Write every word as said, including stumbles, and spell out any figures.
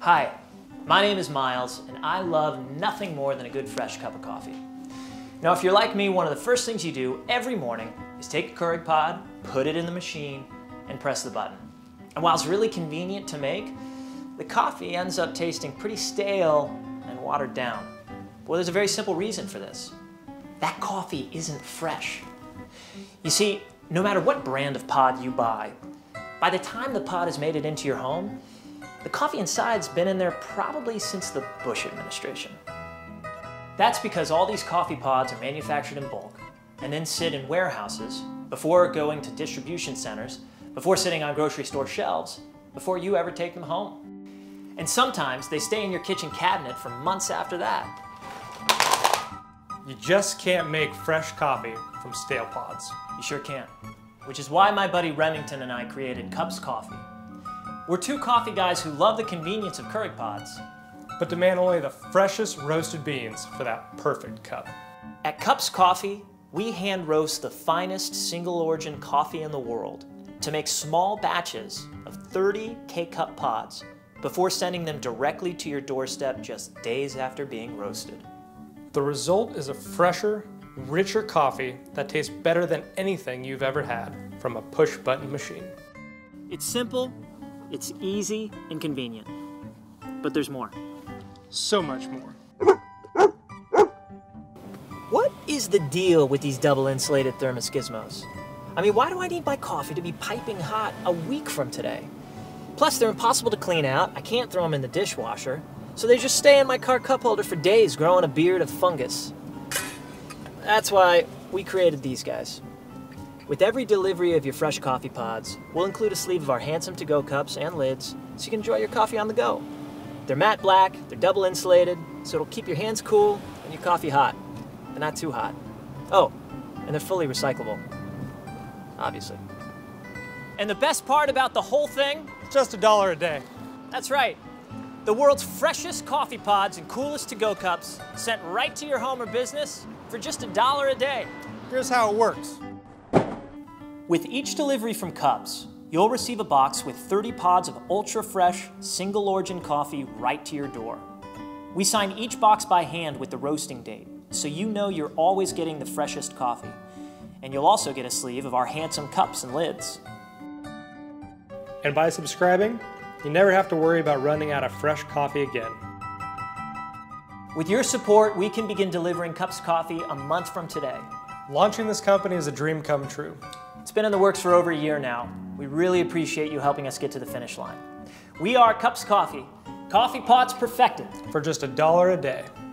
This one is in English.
Hi, my name is Miles, and I love nothing more than a good fresh cup of coffee. Now, if you're like me, one of the first things you do every morning is take a Keurig pod, put it in the machine, and press the button. And while it's really convenient to make, the coffee ends up tasting pretty stale and watered down. Well, there's a very simple reason for this. That coffee isn't fresh. You see, no matter what brand of pod you buy, by the time the pod has made it into your home, the coffee inside's been in there probably since the Bush administration. That's because all these coffee pods are manufactured in bulk and then sit in warehouses before going to distribution centers, before sitting on grocery store shelves, before you ever take them home. And sometimes they stay in your kitchen cabinet for months after that. You just can't make fresh coffee from stale pods. You sure can't. Which is why my buddy Remington and I created Cups Coffee. We're two coffee guys who love the convenience of Keurig pods, but demand only the freshest roasted beans for that perfect cup. At Cups Coffee, we hand roast the finest single origin coffee in the world to make small batches of thirty K-Cup pods before sending them directly to your doorstep just days after being roasted. The result is a fresher, richer coffee that tastes better than anything you've ever had from a push-button machine. It's simple, it's easy, and convenient. But there's more. So much more. What is the deal with these double insulated thermos gizmos? I mean, why do I need my coffee to be piping hot a week from today? Plus, they're impossible to clean out. I can't throw them in the dishwasher. So they just stay in my car cup holder for days, growing a beard of fungus. That's why we created these guys. With every delivery of your fresh coffee pods, we'll include a sleeve of our handsome to-go cups and lids so you can enjoy your coffee on the go. They're matte black, they're double insulated, so it'll keep your hands cool and your coffee hot, but not too hot. Oh, and they're fully recyclable, obviously. And the best part about the whole thing? Just a dollar a day. That's right. The world's freshest coffee pods and coolest to-go cups sent right to your home or business for just a dollar a day. Here's how it works. With each delivery from Cups, you'll receive a box with thirty pods of ultra-fresh, single-origin coffee right to your door. We sign each box by hand with the roasting date, so you know you're always getting the freshest coffee. And you'll also get a sleeve of our handsome cups and lids. And by subscribing, you never have to worry about running out of fresh coffee again. With your support, we can begin delivering Cups Coffee a month from today. Launching this company is a dream come true. It's been in the works for over a year now. We really appreciate you helping us get to the finish line. We are Cups Coffee, coffee pods perfected for just a dollar a day.